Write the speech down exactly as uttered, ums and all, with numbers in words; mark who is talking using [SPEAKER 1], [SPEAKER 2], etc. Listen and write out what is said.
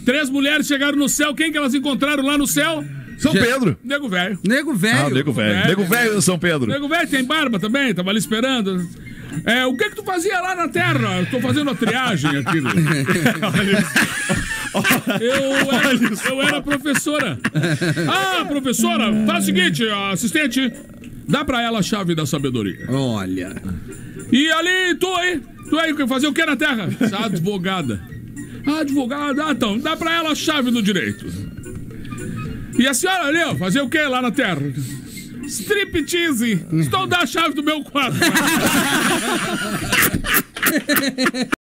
[SPEAKER 1] Três mulheres chegaram no céu. Quem que elas encontraram lá no céu?
[SPEAKER 2] São Pedro.
[SPEAKER 1] Nego velho.
[SPEAKER 3] Nego velho.
[SPEAKER 2] Ah, nego velho. Nego velho São Pedro.
[SPEAKER 1] Nego velho tem barba também, tava ali esperando. É, o que que tu fazia lá na Terra? Eu tô fazendo a triagem aqui. No... eu, era, eu era professora. Ah, professora, faz o seguinte, assistente, dá pra ela a chave da sabedoria.
[SPEAKER 3] Olha.
[SPEAKER 1] E ali, tu aí, tu aí, fazer o que na Terra? Advogada. Ah, advogada, ah, então, dá pra ela a chave do direito. E a senhora ali, ó, fazer o que lá na Terra? Striptease. Então dá a chave do meu quarto.